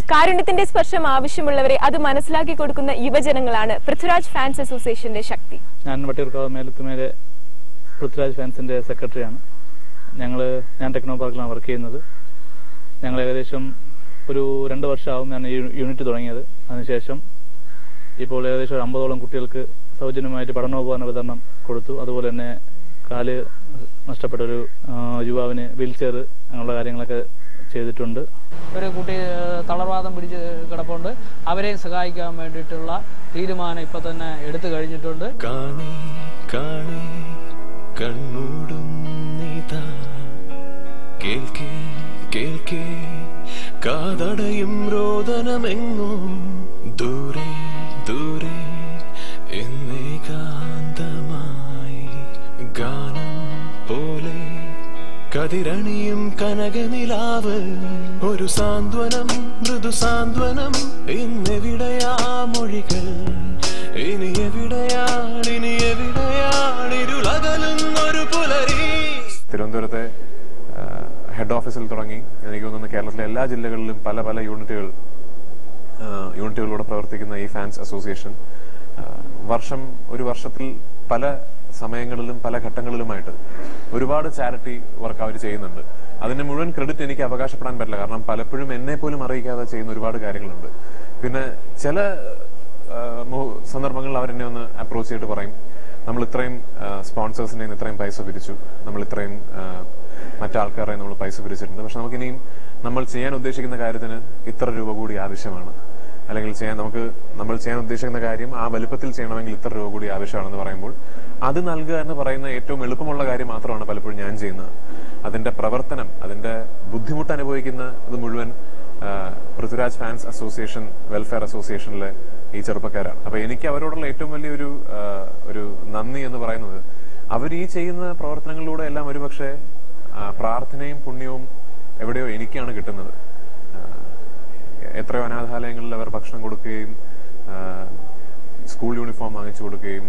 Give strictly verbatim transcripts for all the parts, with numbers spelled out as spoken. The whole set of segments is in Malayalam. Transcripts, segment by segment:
കാരുണ്യത്തിന്റെ സ്പർശം ആവശ്യമുള്ളവരെ അത് മനസ്സിലാക്കി കൊടുക്കുന്ന യുവജനങ്ങളാണ് പൃഥ്വിരാജ് ഫാൻസ് അസോസിയേഷന്റെ ശക്തി. ഞാൻ വട്ടിയൂർക്കാവ് മേലത്തുമേലെ പൃഥ്വിരാജ് ഫാൻസിന്റെ സെക്രട്ടറിയാണ്. ഞങ്ങൾ ഞാൻ ടെക്നോ പാർക്കിലാണ് വർക്ക് ചെയ്യുന്നത്. ഞങ്ങൾ ഏകദേശം ഒരു രണ്ട് വർഷമാവും ഞാൻ ഈ യൂണിറ്റ് തുടങ്ങിയത്. അതിനുശേഷം ഇപ്പോൾ ഏകദേശം ഒരു അമ്പതോളം കുട്ടികൾക്ക് സൗജന്യമായിട്ട് പഠനോപകരണ വിതരണം കൊടുത്തു. അതുപോലെ തന്നെ കാല് നഷ്ടപ്പെട്ട ഒരു യുവാവിന് വീൽ ചെയർ അങ്ങനെയുള്ള കാര്യങ്ങളൊക്കെ ചെയ്തിട്ടുണ്ട്. ഒരു കുട്ടി തളർവാദം പിടിച്ച് കിടപ്പുണ്ട്. അവരെ സഹായിക്കാൻ വേണ്ടിയിട്ടുള്ള തീരുമാനം ഇപ്പൊ തന്നെ എടുത്തു കഴിഞ്ഞിട്ടുണ്ട്. കാതടയും രോദനമെങ്ങോ ദൂരെ ദൂരെ എന്നേകാന്തമായി ഗാനം പോലെ കതിരണിയും കനകനിലാവ് ഒരു സാന്ത്വനം മൃദു സാന്ത്വനം ഇന്നെവിടെയാ മൊഴികൾ ഇനി എവിടെയാണ് ഇനി എവിടെയാണിരുളകലുന്നൊരു പുലരി. തിരുവനന്തപുരത്തെ ഹെഡ് ഓഫീസിൽ തുടങ്ങി എനിക്ക് തോന്നുന്നു കേരളത്തിലെ എല്ലാ ജില്ലകളിലും പല പല യൂണിറ്റുകൾ യൂണിറ്റുകളിലൂടെ പ്രവർത്തിക്കുന്ന ഈ ഫാൻസ് അസോസിയേഷൻ വർഷം ഒരു വർഷത്തിൽ പല സമയങ്ങളിലും പല ഘട്ടങ്ങളിലുമായിട്ട് ഒരുപാട് ചാരിറ്റി വർക്ക് അവർ ചെയ്യുന്നുണ്ട്. അതിന്റെ മുഴുവൻ ക്രെഡിറ്റ് എനിക്ക് അവകാശപ്പെടാൻ പറ്റില്ല. കാരണം പലപ്പോഴും എന്നെ പോലും അറിയിക്കാതെ ചെയ്യുന്ന ഒരുപാട് കാര്യങ്ങളുണ്ട്. പിന്നെ ചില സന്ദർഭങ്ങളിൽ അവരെന്നെ ഒന്ന് അപ്രോച്ച് ചെയ്തിട്ട് പറയും, നമ്മൾ ഇത്രയും സ്പോൺസേഴ്സിന്റെ ഇത്രയും പൈസ പിരിച്ചു, നമ്മൾ ഇത്രയും മറ്റാൾക്കാരെ നമ്മൾ പൈസ പിരിച്ചിട്ടുണ്ട്, പക്ഷെ നമുക്കിനിയും നമ്മൾ ചെയ്യാൻ ഉദ്ദേശിക്കുന്ന കാര്യത്തിന് ഇത്ര രൂപ കൂടി ആവശ്യമാണ്, അല്ലെങ്കിൽ ചെയ്യാൻ നമുക്ക് നമ്മൾ ചെയ്യാൻ ഉദ്ദേശിക്കുന്ന കാര്യം ആ വലുപ്പത്തിൽ ചെയ്യണമെങ്കിൽ ഇത്ര രൂപ കൂടി ആവശ്യമാണെന്ന് പറയുമ്പോൾ അത് നൽകുക എന്ന് പറയുന്ന ഏറ്റവും എളുപ്പമുള്ള കാര്യം മാത്രമാണ് പലപ്പോഴും ഞാൻ ചെയ്യുന്നത്. അതിന്റെ പ്രവർത്തനം, അതിന്റെ ബുദ്ധിമുട്ട് അനുഭവിക്കുന്ന ഇത് മുഴുവൻ പൃഥ്വിരാജ് ഫാൻസ് അസോസിയേഷൻ വെൽഫെയർ അസോസിയേഷനിലെ ഈ ചെറുപ്പക്കാരാണ്. അപ്പൊ എനിക്ക് അവരോടുള്ള ഏറ്റവും വലിയൊരു ഒരു നന്ദി എന്ന് പറയുന്നത് അവർ ഈ ചെയ്യുന്ന പ്രവർത്തനങ്ങളിലൂടെ എല്ലാം ഒരുപക്ഷെ പ്രാർത്ഥനയും പുണ്യവും എവിടെയോ എനിക്കാണ് കിട്ടുന്നത്. എത്രയോ അനാഥാലയങ്ങളിൽ അവർ ഭക്ഷണം കൊടുക്കുകയും സ്കൂൾ യൂണിഫോം വാങ്ങിച്ചു കൊടുക്കുകയും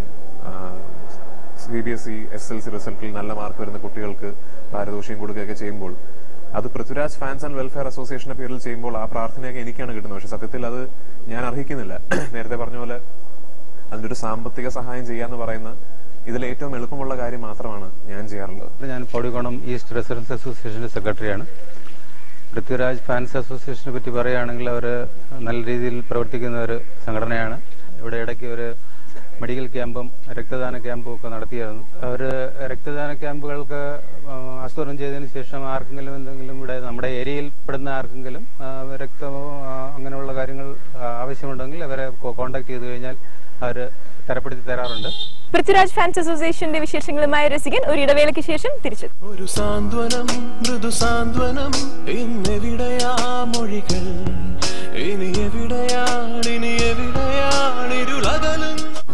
C B S E S L C റിസൾട്ടിൽ നല്ല മാർക്ക് വരുന്ന കുട്ടികൾക്ക് പാരിതോഷികം കൊടുക്കുകയൊക്കെ ചെയ്യുമ്പോൾ അത് പൃഥ്വിരാജ് ഫാൻസ് ആൻഡ് വെൽഫെയർ അസോസിയേഷന്റെ പേരിൽ ചെയ്യുമ്പോൾ ആ പ്രാർത്ഥനയൊക്കെ എനിക്കാണ് കിട്ടുന്നത്. പക്ഷെ സത്യത്തിൽ അത് ഞാൻ അർഹിക്കുന്നില്ല. നേരത്തെ പറഞ്ഞ പോലെ അതിന്റെ ഒരു സാമ്പത്തിക സഹായം ചെയ്യാന്ന് പറയുന്ന ഇതിൽ ഏറ്റവും എളുപ്പമുള്ള കാര്യം മാത്രമാണ് ഞാൻ ചെയ്യാറുള്ളത്. ഞാൻ പൗടിക്കോണം ഈസ്റ്റ് റെസിഡൻസ് അസോസിയേഷന്റെ സെക്രട്ടറിയാണ്. പൃഥ്വിരാജ് ഫാൻസ് അസോസിയേഷനെ പറ്റി പറയുകയാണെങ്കിൽ അവർ നല്ല രീതിയിൽ പ്രവർത്തിക്കുന്ന ഒരു സംഘടനയാണ്. ഇവിടെ ഇടയ്ക്ക് ഒരു മെഡിക്കൽ ക്യാമ്പും രക്തദാന ക്യാമ്പും ഒക്കെ നടത്തിയായിരുന്നു. അവർ രക്തദാന ക്യാമ്പുകൾക്ക് ആസൂത്രണം ചെയ്തതിനു ശേഷം ആർക്കെങ്കിലും എന്തെങ്കിലും ഇവിടെ നമ്മുടെ ഏരിയയിൽ പെടുന്ന ആർക്കെങ്കിലും രക്തമോ അങ്ങനെയുള്ള കാര്യങ്ങൾ ആവശ്യമുണ്ടെങ്കിൽ അവരെ കോൺടാക്ട് ചെയ്ത് കഴിഞ്ഞാൽ അവർ തരപ്പെടുത്തി തരാറുണ്ട്. പൃഥ്വിരാജ് ഫാൻസ് അസോസിയേഷന്റെ വിശേഷങ്ങളുമായി രസികൻ ഒരു ഇടവേളയ്ക്ക് ശേഷം തിരിച്ചു. ഒരു സാന്ത്വനം മൃദു സാന്ത്വനം ഇന്നെവിടെയാ മൊഴികൾ ഇനി എവിടെയാണ് ഇനി എവിടെയാണിരുളകലും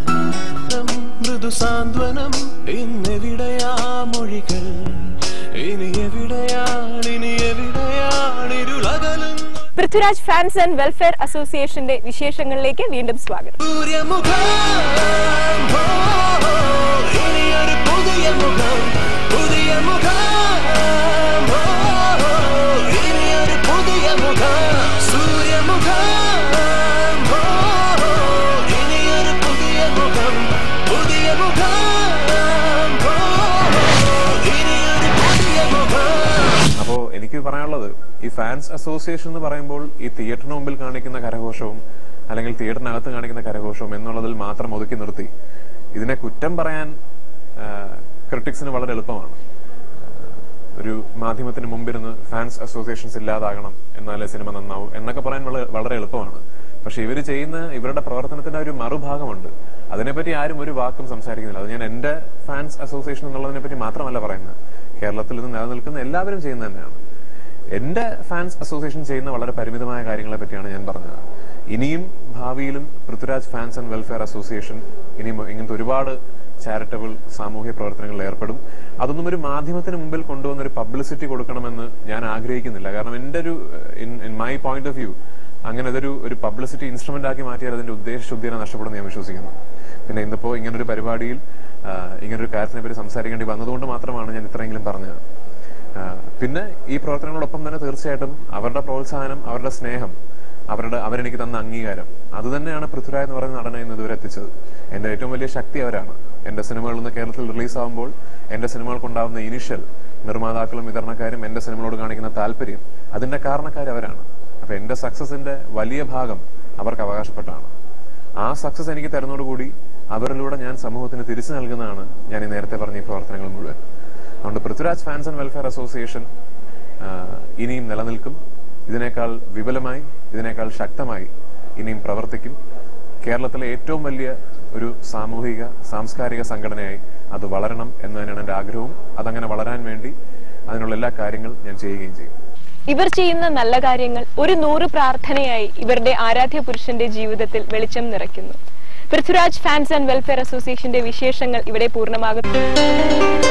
മൃദു സാന്ത്വനം ഇന്നെവിടെയാ മൊഴികൾ ഇനി എവിടെയാണ് ഇനി എവിടെയാണിരുളകലും. പൃഥ്വിരാജ് ഫാൻസ് ആൻഡ് വെൽഫെയർ അസോസിയേഷന്റെ വിശേഷങ്ങളിലേക്ക് വീണ്ടും സ്വാഗതം. അപ്പോ എനിക്ക് പറയാനുള്ളത് ഈ ഫാൻസ് അസോസിയേഷൻ എന്ന് പറയുമ്പോൾ ഈ തിയേറ്ററിന് മുമ്പിൽ കാണിക്കുന്ന കരഘോഷവും അല്ലെങ്കിൽ തിയേറ്ററിനകത്ത് കാണിക്കുന്ന കരഘോഷവും എന്നുള്ളതിൽ മാത്രം ഒതുക്കി നിർത്തി ഇതിനെ കുറ്റം പറയാൻ ക്രിട്ടിക്സിന് വളരെ എളുപ്പമാണ്. ഒരു മാധ്യമത്തിന് മുമ്പിരുന്ന് ഫാൻസ് അസോസിയേഷൻസ് ഇല്ലാതാകണം എന്നാലേ സിനിമ നന്നാവും എന്നൊക്കെ പറയാൻ വളരെ എളുപ്പമാണ്. പക്ഷെ ഇവർ ചെയ്യുന്ന ഇവരുടെ പ്രവർത്തനത്തിന്റെ ഒരു മറുഭാഗമുണ്ട്. അതിനെപ്പറ്റി ആരും ഒരു വാക്കും സംസാരിക്കുന്നില്ല. അത് ഞാൻ എന്റെ ഫാൻസ് അസോസിയേഷൻ എന്നുള്ളതിനെ പറ്റി മാത്രമല്ല പറയുന്നത്, കേരളത്തിൽ നിന്ന് നിലനിൽക്കുന്ന എല്ലാവരും ചെയ്യുന്നത് തന്നെയാണ്. എന്റെ ഫാൻസ് അസോസിയേഷൻ ചെയ്യുന്ന വളരെ പരിമിതമായ കാര്യങ്ങളെ പറ്റിയാണ് ഞാൻ പറഞ്ഞത്. ഇനിയും ഭാവിയിലും Prithviraj fans and welfare association ഇനിയും ഇങ്ങനത്തെ ഒരുപാട് ചാരിറ്റബിൾ സാമൂഹ്യ പ്രവർത്തനങ്ങളിൽ ഏർപ്പെടും. അതൊന്നും ഒരു മാധ്യമത്തിന് മുമ്പിൽ കൊണ്ടുവന്ന ഒരു പബ്ലിസിറ്റി കൊടുക്കണമെന്ന് ഞാൻ ആഗ്രഹിക്കുന്നില്ല. കാരണം എന്റെ ഒരു in my point of view അങ്ങനെ അതൊരു ഒരു പബ്ലിസിറ്റി ഇൻസ്ട്രുമെന്റ് ആക്കി മാറ്റിയാൽ അതിന്റെ ഉദ്ദേശശുദ്ധിയെ നഷ്ടപ്പെടുമെന്ന് ഞാൻ വിശ്വസിക്കുന്നു. പിന്നെ ഇന്നിപ്പോ ഇങ്ങനൊരു പരിപാടിയിൽ ഇങ്ങനൊരു കാര്യത്തിനെ പറ്റി സംസാരിക്കേണ്ടി വന്നതുകൊണ്ട് മാത്രമാണ് ഞാൻ ഇത്രയെങ്കിലും പറഞ്ഞത്. പിന്നെ ഈ പ്രവർത്തനങ്ങളോടൊപ്പം തന്നെ തീർച്ചയായിട്ടും അവരുടെ പ്രോത്സാഹനം, അവരുടെ സ്നേഹം അവരുടെ അവരെനിക്ക് തന്ന അംഗീകാരം അത് തന്നെയാണ് പൃഥ്വിരാജ് എന്ന് പറയുന്ന നടനെ ഇന്ന് ഇതുവരെ എത്തിച്ചത്. എന്റെ ഏറ്റവും വലിയ ശക്തി അവരാണ്. എന്റെ സിനിമകൾ ഇന്ന് കേരളത്തിൽ റിലീസ് ആകുമ്പോൾ എന്റെ സിനിമകൾക്കുണ്ടാവുന്ന ഇനിഷ്യൽ നിർമ്മാതാക്കളും വിതരണക്കാരും എന്റെ സിനിമകളോട് കാണിക്കുന്ന താല്പര്യം അതിന്റെ കാരണക്കാർ അവരാണ്. അപ്പൊ എന്റെ സക്സസിന്റെ വലിയ ഭാഗം അവർക്ക് അവകാശപ്പെട്ടാണ്. ആ സക്സസ് എനിക്ക് തരുന്നതോടുകൂടി അവരിലൂടെ ഞാൻ സമൂഹത്തിന് തിരിച്ചു നൽകുന്നതാണ് ഞാൻ ഈ നേരത്തെ പറഞ്ഞ ഈ പ്രവർത്തനങ്ങൾ മുഴുവൻ. അതുകൊണ്ട് Prithviraj fans and welfare association ഇനിയും നിലനിൽക്കും. ഇതിനേക്കാൾ വിപുലമായി, ഇതിനേക്കാൾ ശക്തമായി ഇനിയും പ്രവർത്തിക്കും. കേരളത്തിലെ ഏറ്റവും വലിയ ഒരു സാമൂഹിക സാംസ്കാരിക സംഘടനയായി അത് വളരണം എന്ന് തന്നെയാണ് എന്റെ ആഗ്രഹവും. അതങ്ങനെ വളരാൻ വേണ്ടി അതിനുള്ള എല്ലാ കാര്യങ്ങൾ ഞാൻ ചെയ്യുകയും ചെയ്യും. ഇവർ ചെയ്യുന്ന നല്ല കാര്യങ്ങൾ ഒരു നൂറ് പ്രാർത്ഥനയായി ഇവരുടെ ആരാധ്യ പുരുഷന്റെ ജീവിതത്തിൽ വെളിച്ചം നിറയ്ക്കുന്നു. പൃഥ്വിരാജ് ഫാൻസ് ആൻഡ് വെൽഫെയർ അസോസിയേഷന്റെ വിശേഷങ്ങൾ ഇവിടെ പൂർണ്ണമാകുന്നു.